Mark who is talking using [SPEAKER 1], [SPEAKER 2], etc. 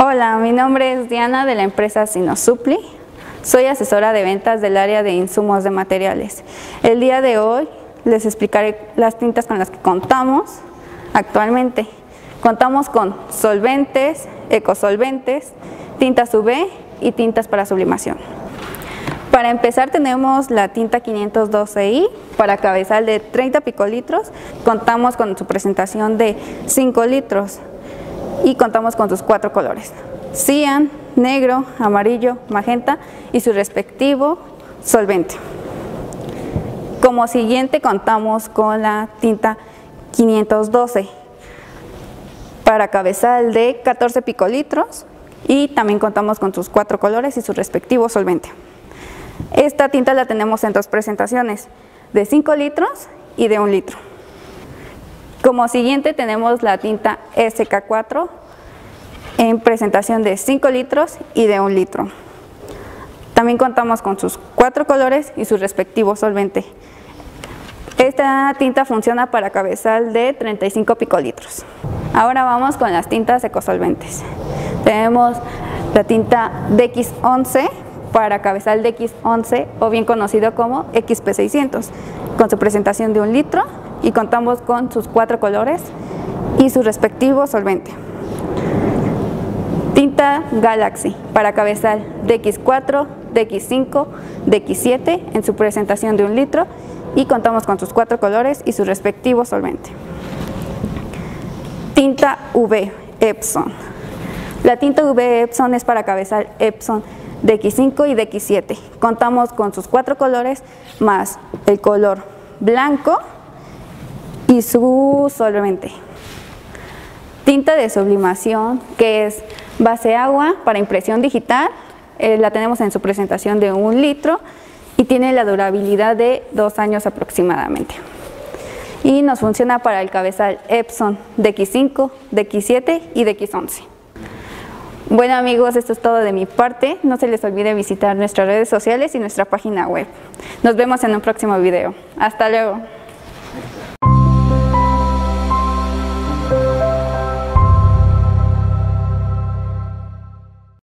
[SPEAKER 1] Hola, mi nombre es Diana de la empresa Sinosupli. Soy asesora de ventas del área de insumos de materiales. El día de hoy les explicaré las tintas con las que contamos actualmente. Contamos con solventes, ecosolventes, tintas UV y tintas para sublimación. Para empezar tenemos la tinta 512i para cabezal de 30 picolitros. Contamos con su presentación de 5 litros y contamos con sus 4 colores: cian, negro, amarillo, magenta y su respectivo solvente. Como siguiente contamos con la tinta 512 para cabezal de 14 picolitros y también contamos con sus 4 colores y su respectivo solvente. Esta tinta la tenemos en dos presentaciones, de 5 litros y de 1 litro. Como siguiente tenemos la tinta SK4 en presentación de 5 litros y de 1 litro. También contamos con sus 4 colores y su respectivo solvente. Esta tinta funciona para cabezal de 35 picolitros. Ahora vamos con las tintas ecosolventes. Tenemos la tinta DX11 para cabezal de X11 o bien conocido como XP600 con su presentación de 1 litro y contamos con sus 4 colores y su respectivo solvente. Tinta Galaxy para cabezal de X4, de X5, de X7 en su presentación de 1 litro y contamos con sus 4 colores y su respectivo solvente. Tinta UV Epson. La tinta UV Epson es para cabezal Epson de X5 y de X7. Contamos con sus 4 colores más el color blanco y su solvente. Tinta de sublimación, que es base agua para impresión digital, la tenemos en su presentación de 1 litro y tiene la durabilidad de 2 años aproximadamente. Y nos funciona para el cabezal Epson de X5, de X7 y de X11. Bueno amigos, esto es todo de mi parte. No se les olvide visitar nuestras redes sociales y nuestra página web. Nos vemos en un próximo video. Hasta luego.